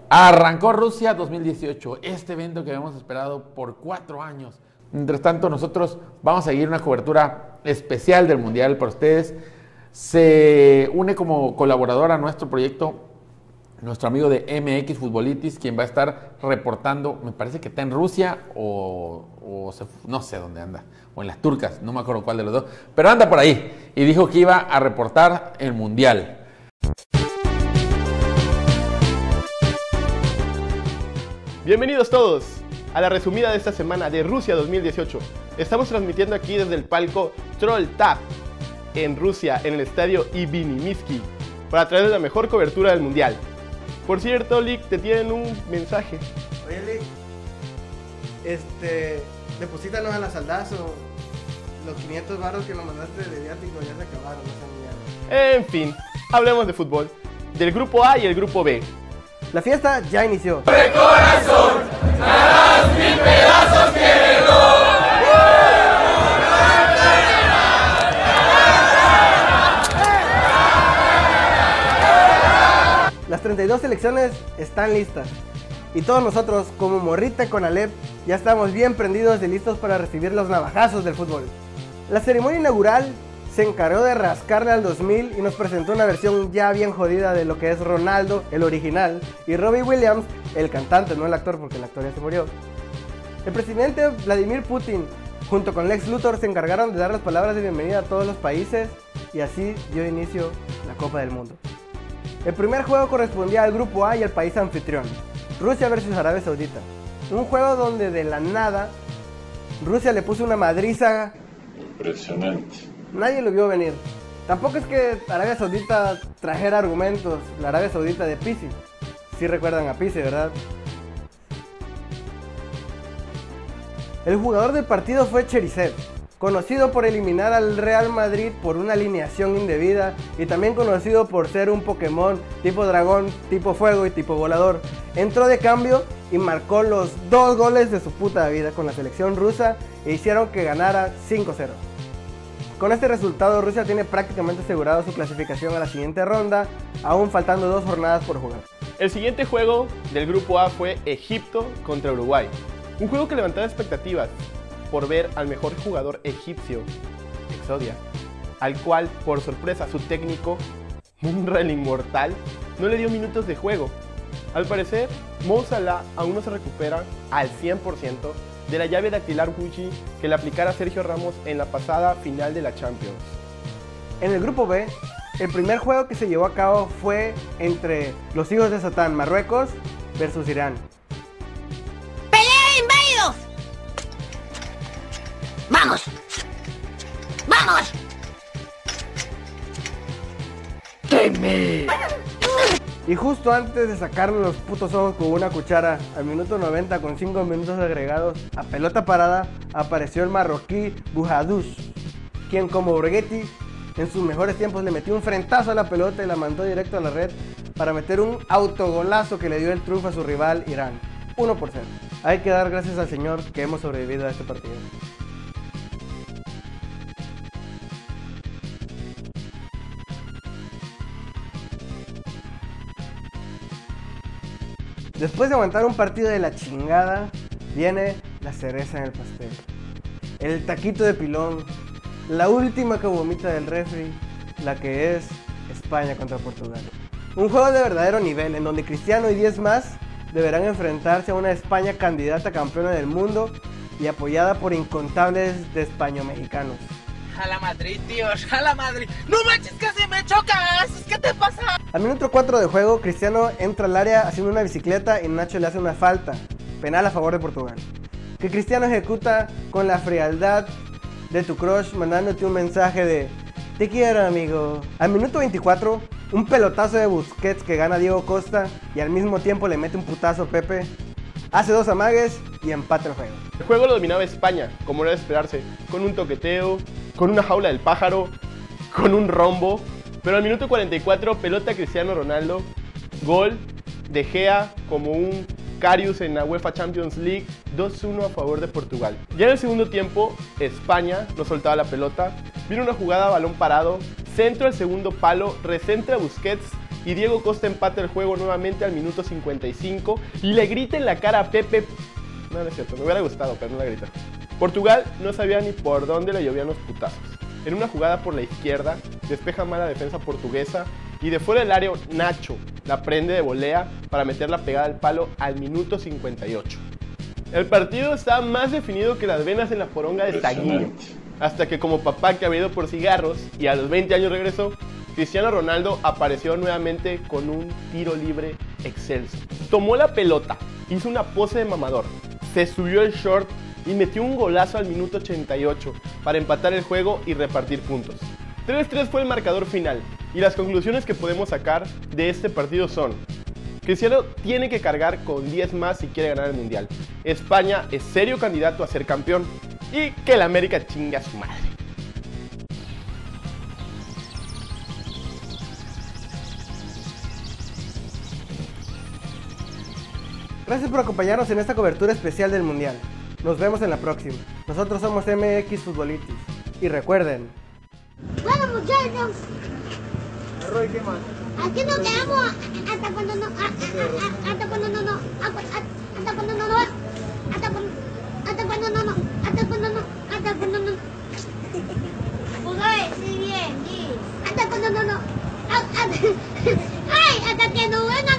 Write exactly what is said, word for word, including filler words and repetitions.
Arrancó Rusia dos mil dieciocho, este evento que habíamos esperado por cuatro años. Mientras tanto, nosotros vamos a seguir una cobertura especial del Mundial para ustedes. Se une como colaborador a nuestro proyecto nuestro amigo de M X Futbolitis, quien va a estar reportando, me parece que está en Rusia o, o se, no sé dónde anda, o en las turcas, no me acuerdo cuál de los dos, pero anda por ahí y dijo que iba a reportar el Mundial. Bienvenidos todos a la resumida de esta semana de Rusia dos mil dieciocho. Estamos transmitiendo aquí desde el palco Trolltap en Rusia, en el estadio Ibinimitsky, para traerles la mejor cobertura del Mundial. Por cierto, Lick, te tienen un mensaje. Oye, Lick, este, deposítanos a la saldazo. Los quinientos baros que nos mandaste de viático ya se acabaron, no se En fin, hablemos de fútbol, del grupo A y el grupo B. La fiesta ya inició. ¡De corazón! ¡Harás mil pedazos que gol! Las treinta y dos selecciones están listas. Y todos nosotros, como Morrita con Alep, ya estamos bien prendidos y listos para recibir los navajazos del fútbol. La ceremonia inaugural se encargó de rascarle al dos mil y nos presentó una versión ya bien jodida de lo que es Ronaldo, el original, y Robbie Williams, el cantante, no el actor, porque el actor ya se murió. El presidente Vladimir Putin, junto con Lex Luthor, se encargaron de dar las palabras de bienvenida a todos los países y así dio inicio la Copa del Mundo. El primer juego correspondía al grupo A y al país anfitrión, Rusia versus Arabia Saudita. Un juego donde de la nada Rusia le puso una madriza impresionante. Nadie lo vio venir. Tampoco es que Arabia Saudita trajera argumentos, la Arabia Saudita de Pizzi. Sí recuerdan a Pizzi, ¿verdad? El jugador del partido fue Cherisev, conocido por eliminar al Real Madrid por una alineación indebida y también conocido por ser un Pokémon tipo dragón, tipo fuego y tipo volador. Entró de cambio y marcó los dos goles de su puta vida con la selección rusa e hicieron que ganara cinco cero. Con este resultado, Rusia tiene prácticamente asegurado su clasificación a la siguiente ronda, aún faltando dos jornadas por jugar. El siguiente juego del grupo A fue Egipto contra Uruguay. Un juego que levantaba expectativas por ver al mejor jugador egipcio, Exodia, al cual, por sorpresa, su técnico, Munra el Inmortal, no le dio minutos de juego. Al parecer, Mo Salah aún no se recupera al cien por ciento de la llave dactilar Gucci que le aplicara Sergio Ramos en la pasada final de la Champions. En el grupo B, el primer juego que se llevó a cabo fue entre los hijos de Satán, Marruecos versus Irán. ¡Pelea de inválidos! ¡Vamos! ¡Vamos! ¡Teme! Y justo antes de sacarle los putos ojos con una cuchara, al minuto noventa con cinco minutos agregados, a pelota parada, apareció el marroquí Bouhadouche, quien como Borghetti en sus mejores tiempos le metió un frentazo a la pelota y la mandó directo a la red para meter un autogolazo que le dio el triunfo a su rival Irán, uno por cero. Hay que dar gracias al Señor que hemos sobrevivido a este partido. Después de aguantar un partido de la chingada, viene la cereza en el pastel. El taquito de pilón, la última cabomita del refri, la que es España contra Portugal. Un juego de verdadero nivel, en donde Cristiano y diez más deberán enfrentarse a una España candidata a campeona del mundo y apoyada por incontables de españo-mexicanos. ¡Jala Madrid, Dios! ¡Jala Madrid! ¡No manches, casi me chocas! ¿Qué te pasa? Al minuto cuatro de juego, Cristiano entra al área haciendo una bicicleta y Nacho le hace una falta. Penal a favor de Portugal. Que Cristiano ejecuta con la frialdad de tu crush mandándote un mensaje de te quiero, amigo. Al minuto veinticuatro, un pelotazo de Busquets que gana Diego Costa y al mismo tiempo le mete un putazo a Pepe. Hace dos amagues y empata el juego. El juego lo dominaba España, como era de esperarse, con un toqueteo, con una jaula del pájaro, con un rombo. Pero al minuto cuarenta y cuatro, pelota Cristiano Ronaldo, gol, De Gea como un Karius en la UEFA Champions League, dos uno a favor de Portugal. Ya en el segundo tiempo, España no soltaba la pelota, vino una jugada a balón parado, centro al segundo palo, recentra Busquets y Diego Costa empata el juego nuevamente al minuto cincuenta y cinco y le grita en la cara a Pepe. No, no es cierto, me hubiera gustado, pero no la grita. Portugal no sabía ni por dónde le llovían los putazos. En una jugada por la izquierda, despeja mal la defensa portuguesa y de fuera del área Nacho la prende de volea para meter la pegada al palo al minuto cincuenta y ocho. El partido estaba más definido que las venas en la poronga de Taguillo, hasta que como papá que había ido por cigarros y a los veinte años regresó, Cristiano Ronaldo apareció nuevamente con un tiro libre excelso. Tomó la pelota, hizo una pose de mamador, se subió el short y metió un golazo al minuto ochenta y ocho para empatar el juego y repartir puntos. tres tres fue el marcador final y las conclusiones que podemos sacar de este partido son: Cristiano tiene que cargar con diez más si quiere ganar el Mundial. España es serio candidato a ser campeón y que el América chinga a su madre. Gracias por acompañarnos en esta cobertura especial del Mundial. Nos vemos en la próxima. Nosotros somos M X Futbolitis. Y recuerden... Bueno, muchachos, Roy, ¿qué más? aquí nos quedamos hasta cuando no... a- a- a- Hasta cuando no... no a- a- Hasta cuando no... no Hasta cuando... Hasta cuando no... no Hasta cuando no... Hasta cuando no... Pues oye, sí, bien, sí. Hasta cuando no... no a- a- Ay, hasta que nos vengan